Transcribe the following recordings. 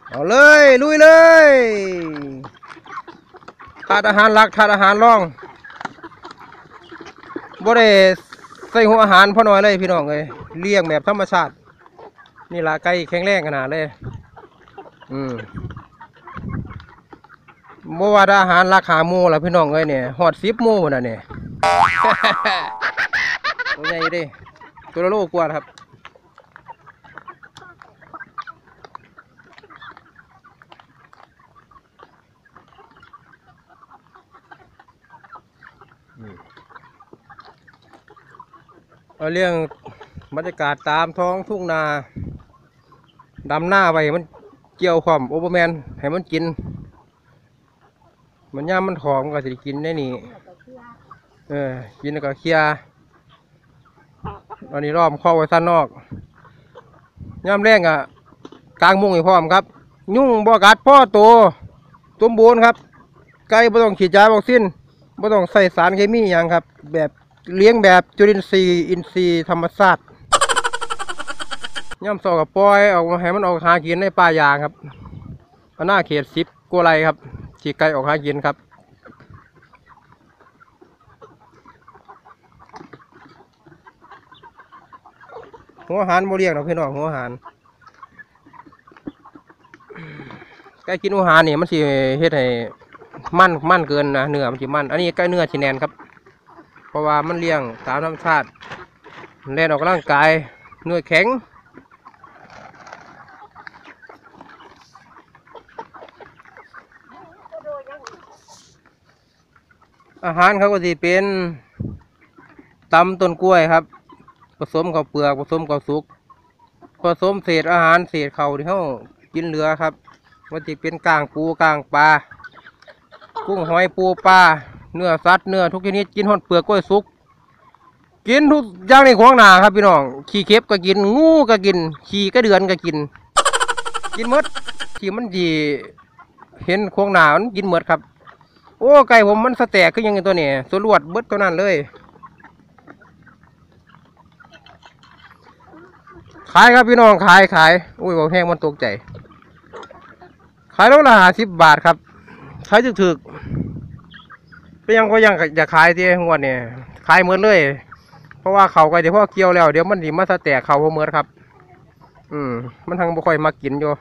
เอาเลยลุยเลยถาดอาหารหลักถาดอาหารรองบ่ได้ใส่หัวอาหารพ่อน้อยเลยพี่น้องเลยเลี้ยงแบบธรรมชาตินี่ละไก่แข็งแรงขนาดเลยบ่ว่าอาหารราคาหมูล่ะพี่น้องเลยเนี่ยฮอด10หมูน่ะเนี่ย ตัวใหญ่ดิตัวละโลกว่าครับเอาเรื่องบรรยากาศตามท้องทุ่งนาดำหน้าไปมันเกี่ยวความโอเปอร์แมนให้มันกินมันย่ามมันหอมก็จะกินได้นี่กินแล้วก็เคลียร์ตอนนี้รอบเข้าไว้สั้นนอกย่ามแรงอ่ะกลางมุ้งให้พร้อมครับยุ่งบ่กัดพ่อตัวสมบูรณ์ครับไก่ไม่ต้องฉีดยาวัคซีนไม่ต้องใส่สารเคมีอย่างครับแบบเลี้ยงแบบจุลินทรีย์อินทรีย์ธรรมชาติย่ำซอกับปล่อยออกมาให้มันออกหากินในป่ายางครับหน้าเขต10กว่าไร่ครับฉีกไก่ออกหากินครับหัวหารโมเรียงเราพี่น้องหัวหารไก่กินหัวหารนี่มันสิเฮ็ดให้มันเกินนะเนื้อมันสิมันอันนี้ไก่เนื้อสิแนนครับเพราะว่ามันเลี้ยงตามธรรมชาติแล่นออกกำลังกายเนื้อแข็งอาหารเขาก็สิเป็นตำต้นกล้วยครับผสมข้าวเปลือกผสมข้าวสุกผสมเศษอาหารเศษข้าวที่เขากินเหลือครับว่าจะเป็นก้างปูก้างปลากุ้งหอยปูปลาเนื้อสัตว์เนื้อทุกชนิดกินหอดเปลือกกล้วยสุกกินทุกอย่างในของหนาครับพี่น้องขี้เข็บก็กินงูก็กินขี้กระเดือนก็กินหมดที่มันดีเห็นของหนามันกินหมดครับโอ้ไก่ผมมันสแต็กขึ้นยังไงตัวนี้สรวดเบิดตัวนั้นเลยขายครับพี่น้องขายอุ้ยบอกแห้งมันตกใจขายโลละ50 บาทครับขายถึกๆเป็นยังก็ยังอยากขายที่งวดเนี่ยขายเหมือนเลยเพราะว่าเขาก็เดี๋ยวพอเกี่ยวแล้วเดี๋ยวมันดีมาสแต็กเขาเหมือนครับมันทางบ่ค่อยมากินอยู่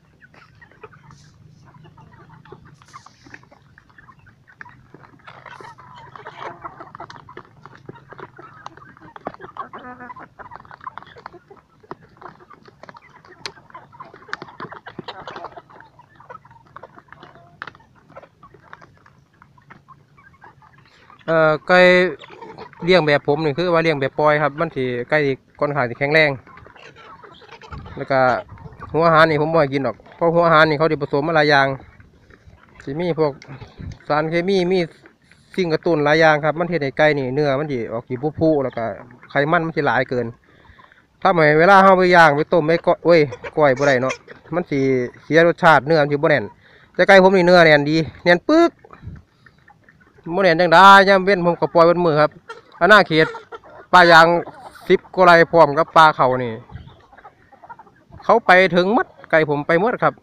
ไก่เลี้ยงแบบผมนี่คือว่าเลี้ยงแบบปล่อยครับมันที่ไก่ค่อนข้างที่แข็งแรงแล้วก็หัวอาหารนี่ผมบ่ให้กินหรอกเพราะหัวอาหารนี่เขาได้ผสมมาหลายอย่างที่มีพวกสารเคมีมีสิ่งกระตุ้นหลายอย่างครับมันเฮ็ดให้ไก่นี่เนื้อมันที่ออกกี่พุแล้วก็ไขมันมันที่หลายเกินถ้าไม่เวลาเฮาไปย่างไปต้มไปก้อยบ่ได้เนาะมันสิเสียรสชาติเนื้อมันสิบ่แน่นแต่ไก่ผมนี่เนื้อแน่นดีแน่นปึ๊กโมเดลจังได้ย่ำเว้นผมก็ปล่อยบนมือครับอันหน้าเขตปลายาง10 กว่าไร่พร้อมกับปลาเขานี่เขาไปถึงมัดไก่ผมไปมัดครับ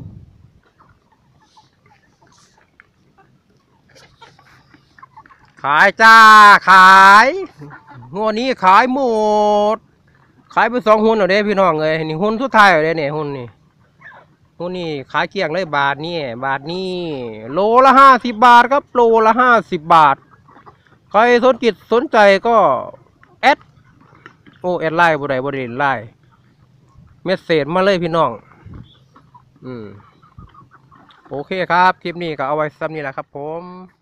ขายจ้าขายงวดนี้ขายหมดขายไป2 หุ้นเอาเด้พี่น้องเลยนี่หุ้นสุดท้ายเอาเด้เนี่ยหุ้นนี่ขายเกลี้ยงเลยบาทนี่โลละ50 บาทครับโลละ50 บาทใครสนใจก็แอดแอดไลน์บ่ได้ไลน์เมสเสจมาเลยพี่น้องโอเคครับคลิปนี้ก็เอาไว้ซ้ำนี้แหละครับผม